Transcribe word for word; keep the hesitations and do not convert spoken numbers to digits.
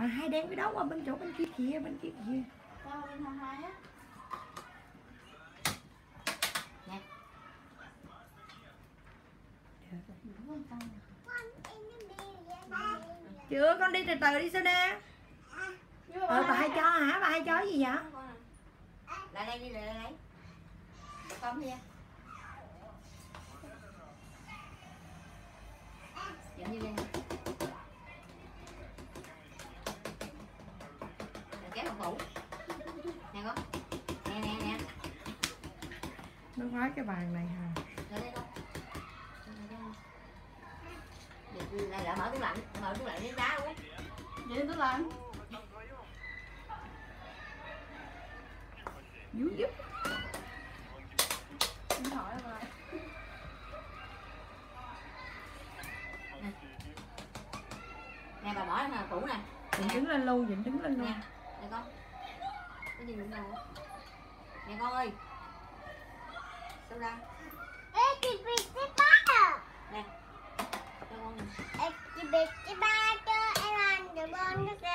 À, hai đem cái đó qua bên chỗ bên kia kìa, bên kia kìa. Đâu bên hai hai á. Nè. Chưa, con đi từ từ đi sao nè. Ờ, bà hay cho hả? Bà hay cho cái gì vậy? Lại đây đi, lại đây lấy. Bà con đi. Dẫn như lên. Rồi kéo hộp phủ. Nè con. Nè nè nè. Nó khoái cái bàn này hả? Rồi đây con. Lại lại mở tủ lạnh, mở tủ lạnh đến đá uống. Vậy tủ lạnh. Dú dứt. Điện thoại rồi. Nè bà bỏ lên tủ nè. Dịnh đứng lên luôn, dịnh đứng lên luôn. Nè, nè con. Cái gì nữa đâu. Nè con ơi. Sao ra? Ê, chị bị cái bát à. Nè. Cho con nè. Ê, chị bị cái bát cho em ăn được con nước